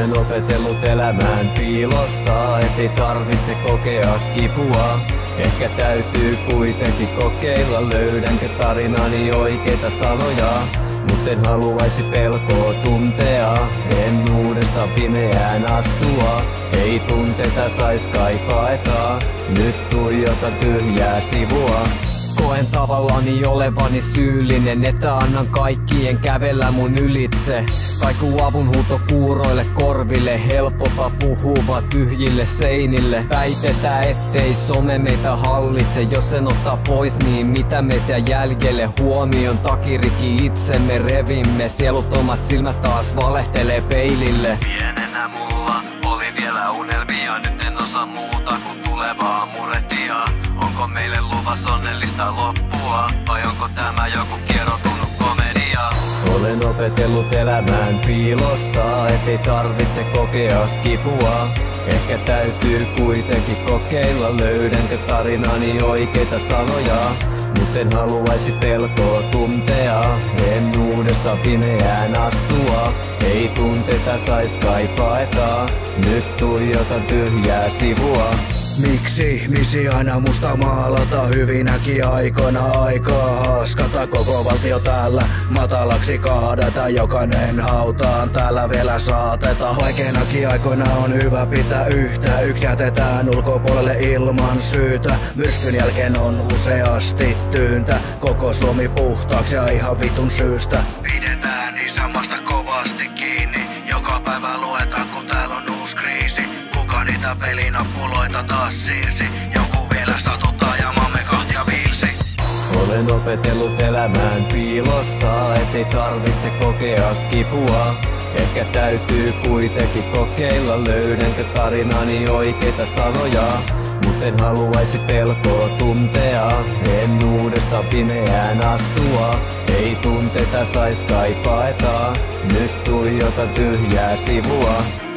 Olen opetellut elämään piilossa, ettei tarvitse kokea kipua. Ehkä täytyy kuitenkin kokeilla, löydänkö tarinani oikeita sanoja. Mut en haluaisi pelkoa tuntea, en uudestaan pimeään astua. Ei tunteita sais kaipaeta, nyt tuijotan tyhjää sivua. Koen tavallani olevani syyllinen, että annan kaikkien kävellä mun ylitse. Kaikuu avunhuuto kuuroille korville, helppopa puhua tyhjille seinille. Väitetään ettei some meitä hallitse, jos sen ottaa pois niin mitä meistä jää jäljelle. Huomion takiriki itsemme revimme, sieluttomat silmät taas valehtelee peilille. Pienenä mulla oli vielä unelmia, nyt en osaa muuta kuin tulevaa murehtia. Onko meille luvassa onnellista loppua, vai onko tämä joku kieroutunut komedia? Olen opetellut elämään piilossa, ettei tarvitse kokea kipua. Ehkä täytyy kuitenkin kokeilla, löydänkö tarinani oikeita sanoja. Mut en haluaisi pelkoa tuntea, en uudestaan pimeään astua. Ei tunteita sais kaipaeta, nyt tuijotan tyhjää sivua. Miksi ihmisi aina musta maalata hyvinäkin aikoina aikaa haskata koko valtio täällä matalaksi kaadata, jokainen hautaan täällä vielä saateta. Vaikeinakin aikoina on hyvä pitää yhtä, yksi jätetään ulkopuolelle ilman syytä. Myrskyn jälkeen on useasti tyyntä, koko Suomi puhtaaksi ja ihan vitun syystä. Pidetään isänmaasta kovasti kiinni, joka päivä luetaan kun täällä on uusi kriisi. Kuka niitä pelinappuloita taas siirsi, joku vielä satuttaa ja maamme kahtia viilsi. Olen opetellut elämään piilossa, ettei tarvitse kokea kipua. Ehkä täytyy kuitenkin kokeilla, löydänkö tarinani oikeita sanoja. Mut en haluaisi pelkoa tuntea, en uudestaan pimeään astua. Ei tunteita sais kaipaeta, nyt tuijotan tyhjää sivua.